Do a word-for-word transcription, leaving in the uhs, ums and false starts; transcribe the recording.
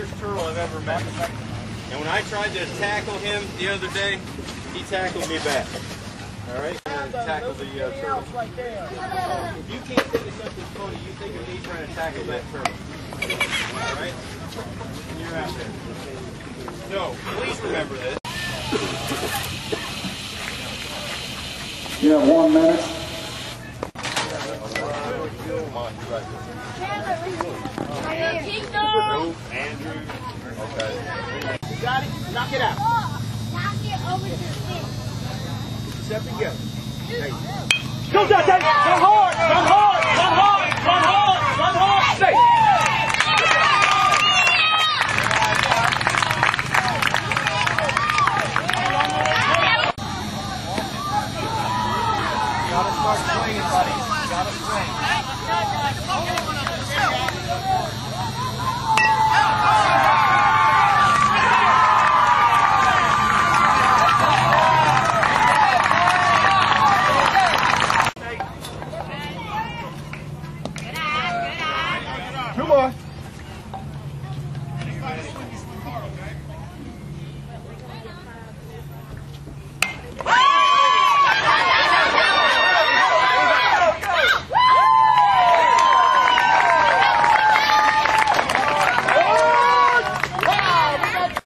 turtle I've ever met. And when I tried to tackle him the other day, he tackled me back. All right? Tackle the uh, turtle. You can't think of something funny. You think of me trying to tackle that turtle. All right? And you're out there. So, please remember this. You have one minute. Andrew. Okay. You got it? Knock it out. Knock it over to the Step and go. fish. Go, Dante! Go hard! Go hard!